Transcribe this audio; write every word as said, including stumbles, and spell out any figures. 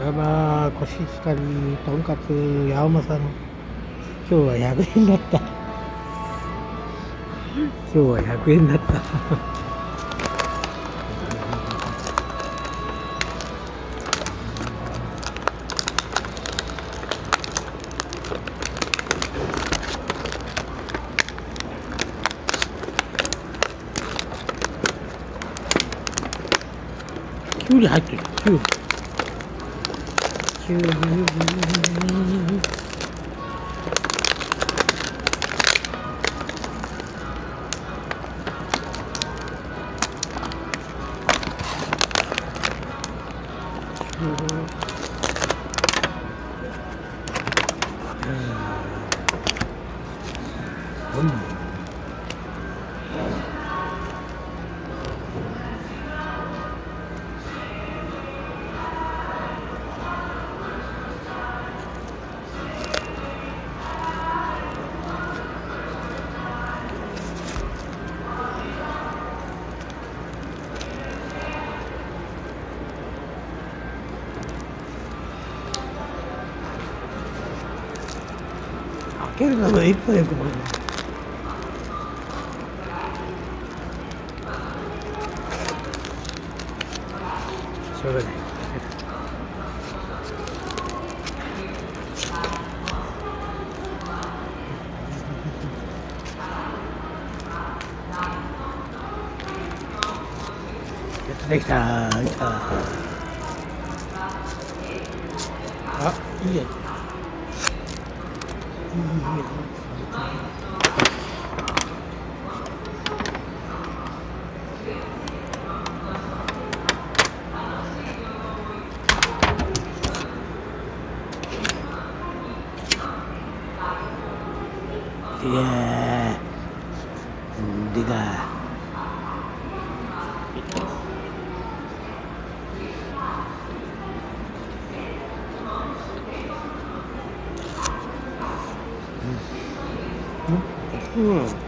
らばコシヒカリとんかつ八尾正の今日はひゃくえんだった今日はひゃくえんだったきゅうり入ってるきゅうりきゅうりうん。開けるのが一歩よくもしょうがないできたできたあ、いいやついいやついやーでかうんうんうん